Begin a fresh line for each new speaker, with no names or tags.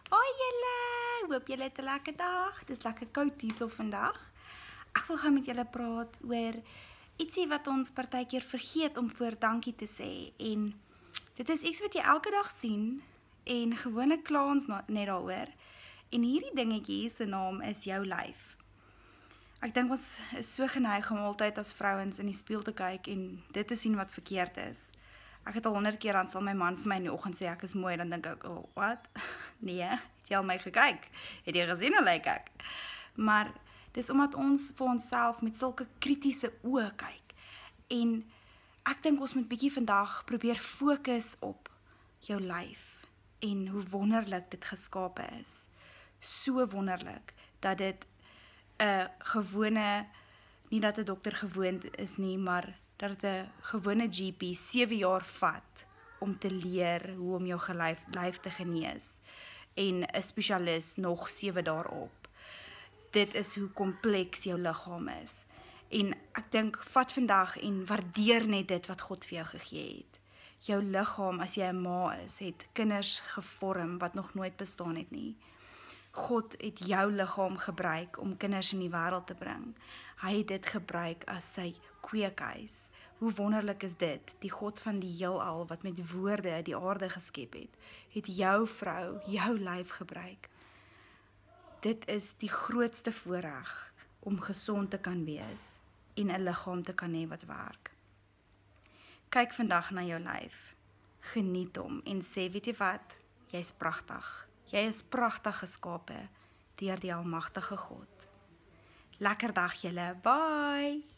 Hoi julle, hoop julle het 'n lekker dag. Dis lekker koud hierso vandag. Ek wil gou met julle praat oor ietsie wat ons partykeer vergeet om voor dankie te sê. En dit is iets wat jy elke dag sien en gewoonlik kla ons net daaroor. En hierdie dingetjie se naam is jou lyf. Ek dink ons is so geneig om altyd as vrouens in die spieël te kyk en dit te sien wat verkeerd is. Ek het al 100 keer dan sal my man vir my in die oggend sê ek is mooi, dan dink ek, "Oh, wat? Nee, het jy al my gekyk? Het jy gesien hoe lyk ek?" Maar dis omdat ons vir onsself met sulke kritiese oë kyk. En ek dink ons moet bietjie vandag probeer fokus op jou lyf en hoe wonderlik dit geskape is. So wonderlik dat dit 'n gewone, nie dat 'n dokter gewoond is nie, maar dat dit 'n gewone GP 7 jaar vat om te leer hoe om jou lyf te genees en 'n spesialis nog 7 daarop. Dit is hoe kompleks jou liggaam is. En ek dink, vat vandag en waardeer net dit wat God vir jou gegee het. Jou liggaam, as jy 'n ma is, het kinders gevorm wat nog nooit bestaan het nie. God het jou liggaam gebruik om kinders in die wêreld te bring. Hy het dit gebruik as sy kweekhuis. Hoe wonderlik is dit? Die God van die heelal wat met woorde die aarde geskep het jou vrou, jou lyf gebruik. Dit is die grootste voorreg om gesond te kan wees en 'n liggaam te kan hê wat werk. Kyk vandag na jou lyf. Geniet hom en sê, weet jy wat? Jy's pragtig. Jy is pragtig geskape deur die almagtige God. Lekker dag julle. Bye.